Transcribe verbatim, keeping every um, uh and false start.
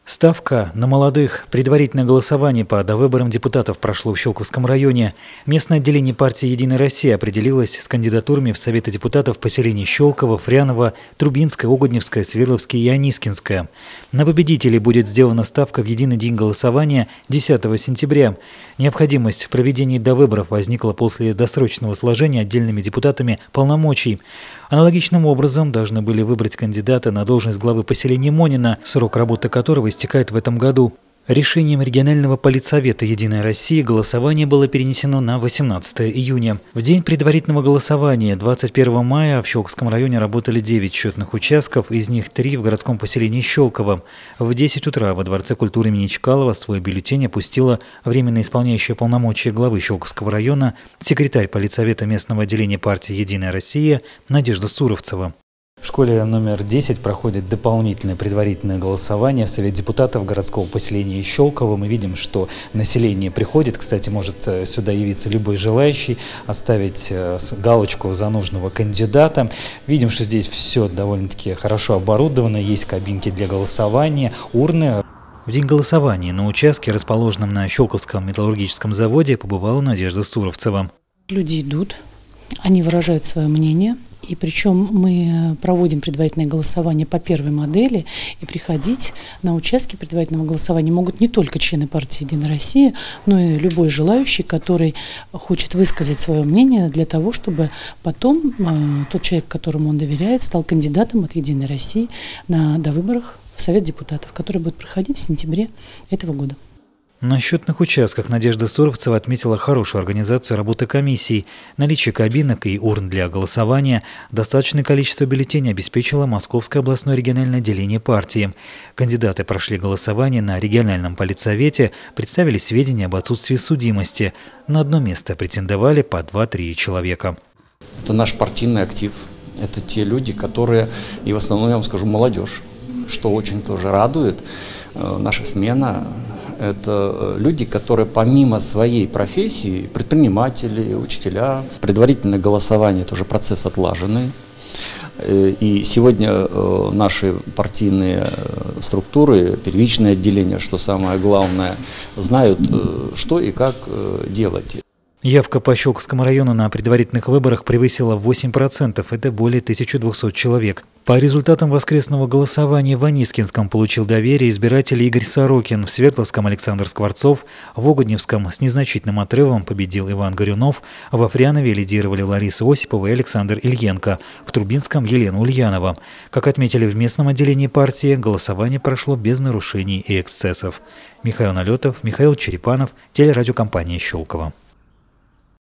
Ставка на молодых. Предварительное голосование по довыборам депутатов прошло в Щелковском районе. Местное отделение партии «Единая Россия» определилось с кандидатурами в Советы депутатов поселений Щелково, Фряново, Трубинское, Угодневское, Свердловское и Анискинское. На победителей будет сделана ставка в единый день голосования десятого сентября. Необходимость проведения довыборов возникла после досрочного сложения отдельными депутатами полномочий. Аналогичным образом должны были выбрать кандидата на должность главы поселения Монина, срок работы которого истекает в этом году. Решением регионального политсовета «Единой России» голосование было перенесено на восемнадцатое июня. В день предварительного голосования двадцать первого мая в Щелковском районе работали девять счетных участков, из них три в городском поселении Щелково. В десять утра во Дворце культуры имени Чкалова свой бюллетень опустила временно исполняющая полномочия главы Щелковского района секретарь политсовета местного отделения партии «Единая Россия» Надежда Суровцева. В школе номер десять проходит дополнительное предварительное голосование в Совет депутатов городского поселения Щелково. Мы видим, что население приходит. Кстати, может сюда явиться любой желающий, оставить галочку за нужного кандидата. Видим, что здесь все довольно-таки хорошо оборудовано. Есть кабинки для голосования, урны. В день голосования на участке, расположенном на Щелковском металлургическом заводе, побывала Надежда Суровцева. Люди идут, они выражают свое мнение. И причем мы проводим предварительное голосование по первой модели, и приходить на участки предварительного голосования могут не только члены партии «Единая Россия», но и любой желающий, который хочет высказать свое мнение для того, чтобы потом э, тот человек, которому он доверяет, стал кандидатом от «Единой России» на довыборах в Совет депутатов, который будет проходить в сентябре этого года. На счетных участках Надежда Суровцева отметила хорошую организацию работы комиссий. Наличие кабинок и урн для голосования, достаточное количество бюллетеней обеспечило Московское областное региональное отделение партии. Кандидаты прошли голосование на региональном политсовете, представили сведения об отсутствии судимости. На одно место претендовали по два-три человека. Это наш партийный актив. Это те люди, которые, и в основном, я вам скажу, молодежь, что очень тоже радует. Наша смена – это люди, которые помимо своей профессии, предприниматели, учителя, предварительное голосование – это уже процесс отлаженный. И сегодня наши партийные структуры, первичное отделение, что самое главное, знают, что и как делать. Явка по Щелковскому району на предварительных выборах превысила восемь процентов, это более тысячи двухсот человек. По результатам воскресного голосования в Анискинском получил доверие избиратель Игорь Сорокин, в Свердловском Александр Скворцов, в Угодневском с незначительным отрывом победил Иван Горюнов, во Фрянове лидировали Лариса Осипова и Александр Ильенко, в Трубинском Елена Ульянова. Как отметили в местном отделении партии, голосование прошло без нарушений и эксцессов. Михаил Налетов, Михаил Черепанов, телерадиокомпания Щелково.